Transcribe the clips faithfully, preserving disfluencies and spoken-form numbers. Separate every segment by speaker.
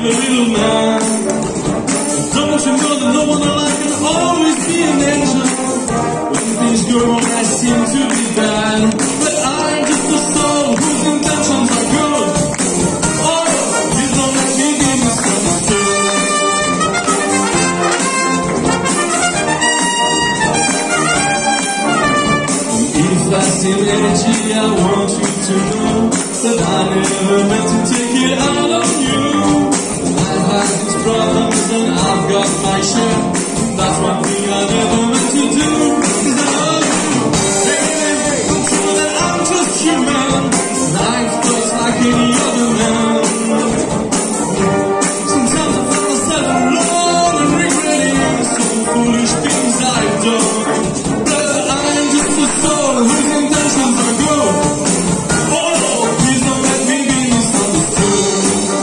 Speaker 1: a little man. Don't you know that no one alive can always be an angel? When things go wrong, I seem to be bad. But I'm just a soul whose intentions are good. Oh, please don't let me be misunderstood. If I seem edgy, I want you to know that I never meant to take it out on you. I've had these problems and I've got my share. That's one thing I never meant to do, is I love you. Hey, hey, hey, don't you know that I'm just human? Life just like any other man. Sometimes I find myself alone and regretting some foolish things I've done. But I'm just a soul whose intentions are good. Oh, please don't let me be misunderstood.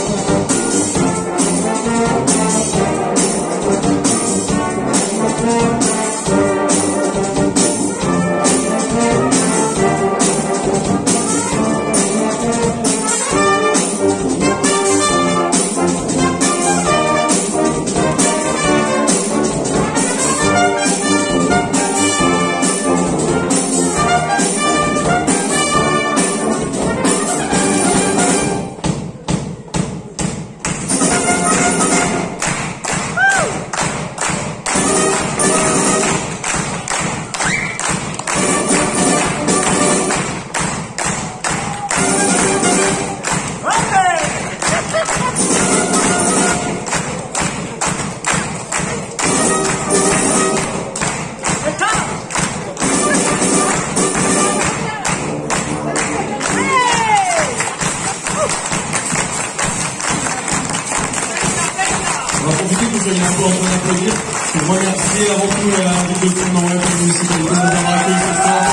Speaker 1: On va profiter que vous soyez un peu en train d'applaudir pour remercier avant tout la ville de Tournon et la municipalité de nous avoir accueillis ce soir.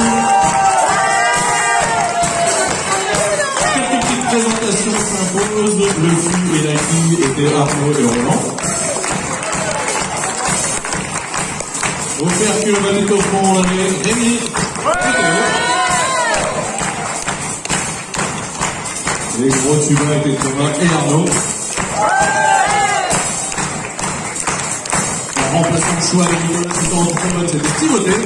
Speaker 1: Merci beaucoup. Quelques petites présentations s'imposent. Le flux et la fille étaient Arnaud et Roland. Au percule au magnétophone, on avait Rémi. Les gros tubains étaient Thomas et Arnaud. Remplaçant de choix avec Nicolas tout en trombone, c'était Timothée.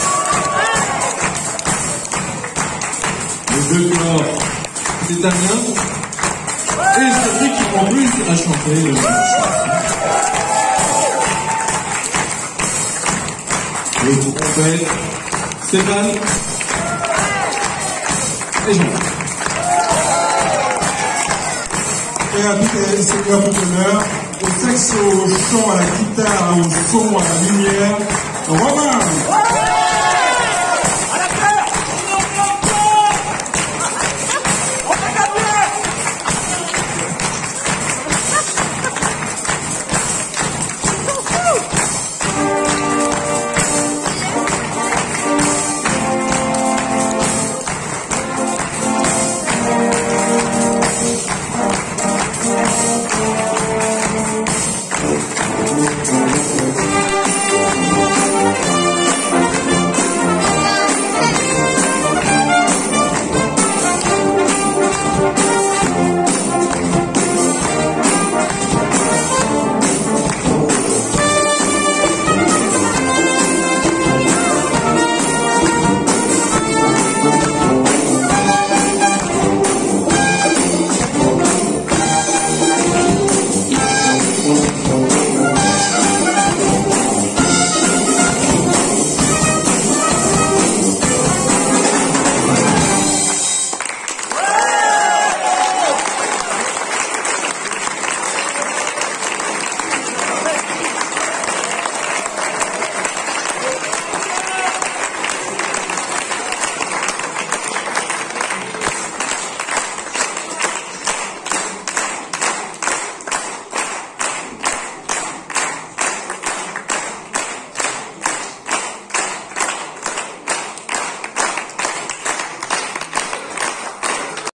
Speaker 1: Les deux corps, c'est Damien. Et celui qui en plus a chanté le chanson. Les trompettes, Stéphane et Jean.
Speaker 2: Et à tout et Seigneur tout honneur, au sexe, au chant, à la guitare, au son, à la lumière, Romain.